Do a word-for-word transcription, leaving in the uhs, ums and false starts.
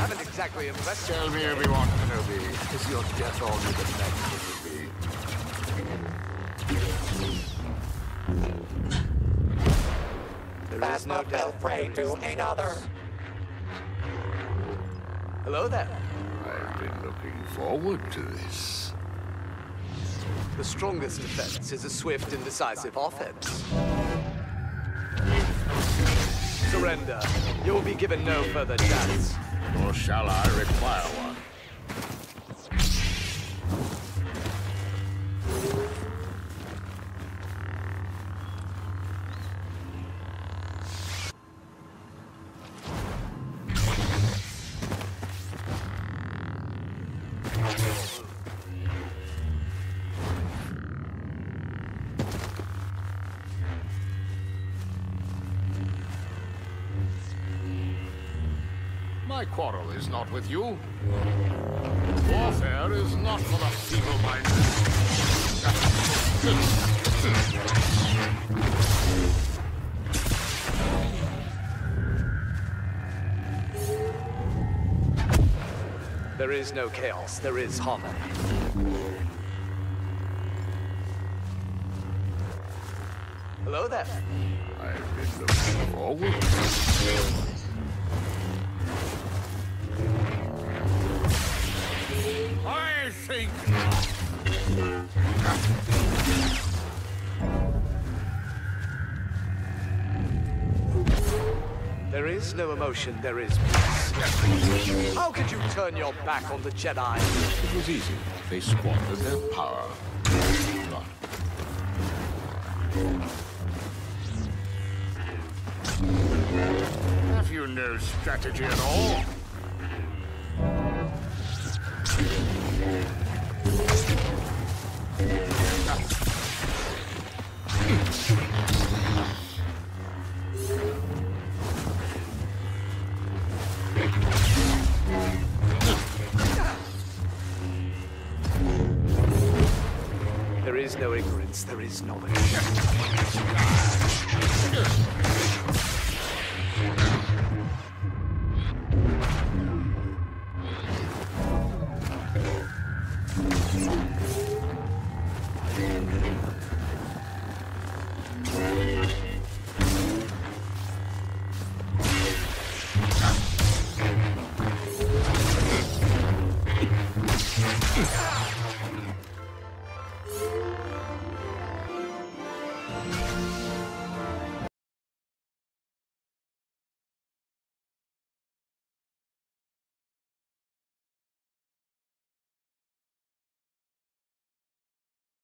haven't exactly impressed me. Tell me, Obi-Wan Kenobi, is your death all you can next will be? There is no doubt prey to another. Hello there. I've been looking forward to this. The strongest defense is a swift and decisive offense. Surrender. You will be given no further chance. Or shall I require one? My quarrel is not with you. Warfare is not for the feeble-minded. There is no chaos, there is harmony. Hello there. I've been looking forward to this. I think There is no emotion, there is peace. How could you turn your back on the Jedi? it was easy. They squandered their power. Blood. Have you no strategy at all? There is no ignorance, there is knowledge.